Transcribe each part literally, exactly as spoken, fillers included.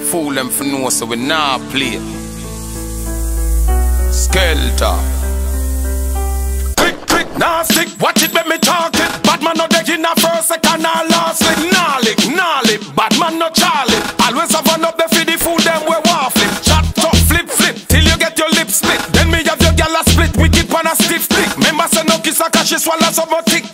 Fool them for know so we nah play. Skelter. Quick, quick, nah stick, watch it when me talk it. Bad man no deck in a first, second or last lick. Nah lick, nah lick, bad man no Charlie. Always have run up the feed the fool them we waffling. Chat top, flip, flip, till you get your lips split. Then me have your gal a split, wicked pan a stiff stick. Remember say no kiss a cause she swallow some more tick.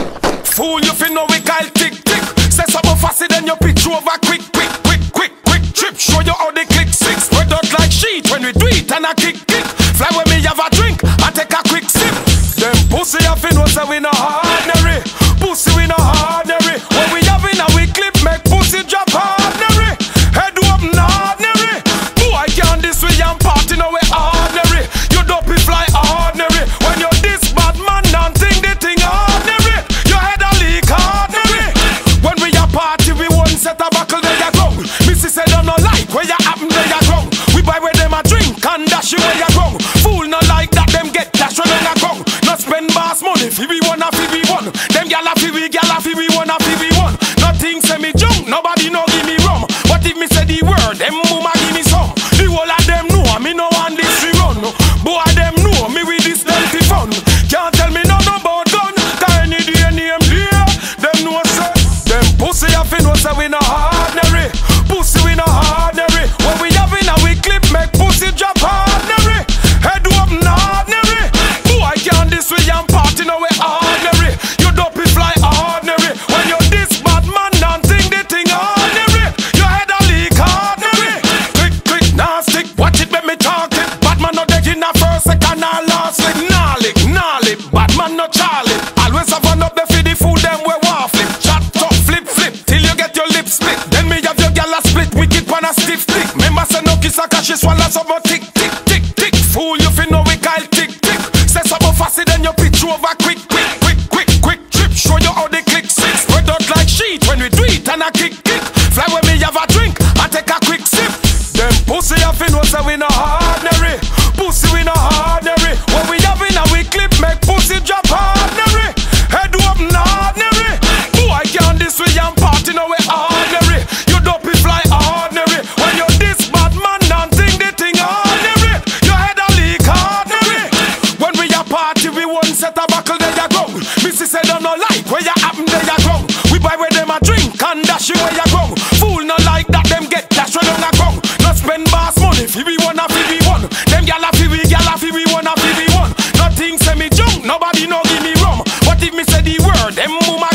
Fool you fi know we call tick tick. Say something faster than your pitch over quick, quick, quick, quick, quick trip. Show you how they click six. Spread out like sheet when we do it and a kick kick. Fly when me have a drink and take a quick sip. Them pussy a fi know say we no ordinary. Pussy we no ordinary. When we have in a we clip make pussy drop ordinary. Head up no ordinary. Boy can't this way and party no we ordinary. You dopey fly ordinary. When you this bad man and think the thing ordinary. Your head a leak ordinary. When we a party we won't set a buckle there you go. Missy said don't no like where you happen there you go. We buy where them a drink and dash you where you go. Fool no like that them get dash where them a go. Not spend boss money fi we one a fi we one. Them gyal a fi we gyal a fi we one a fi we one. Nothing say me junk, nobody no give me rum. But if me say the word, them mama give me some. The whole of them know me no want this we run. Boy them know me with this dirty fun. Can't tell me nothing about gun. Tiny day name clear. Them know say them pussy a fi know say we no ordinary. Pussy we no ordinary. When we have in a we clip make pussy drop ordinary. Head up no ordinary. Boy can't this way and party no we ordinary. You dopey fly ordinary. When you this bad man and think the thing ordinary. Your head a leak ordinary. Quick quick nah stick, watch it when me talk it. Bad man no deck in a first, second or last lick. Nah lick, nah lick, bad man no Charlie. Always have run up the feed the food them we waffling. Chat top, flip flip, till you get your lips split. Then me have your gal a split, wicked pan a stiff stick. Remember say no kiss a cause she swallow some more tick tick tick tick. Fool you fi know we call tick tick. Say something faster than your pitch over quick quick quick quick quick trip. Show you how they click six. Spread out like sheet when we do it and a kick kick. Fly when me have a drink and take a quick sip. Them pussy a fi know say we no ordinary. Pussy we no ordinary. When we have in a we clip make pussy drop ordinary. Head up no ordinary. Boy can't this way and party no we ordinary. You dopey fly ordinary. When you this bad man and think the thing ordinary. Your head a leak ordinary. When we a party we won't set a buckle there you go. Missy said don't no like where you happen there you go. We buy where them a drink and dash you where you go. Fool no like that them get dash where them a go. Not spend boss money fi we one a fi we one. Them gyal a fi we gyal a fi we one a fi we one. Nothing say me junk, nobody no give me rum. But if me say the word, them mama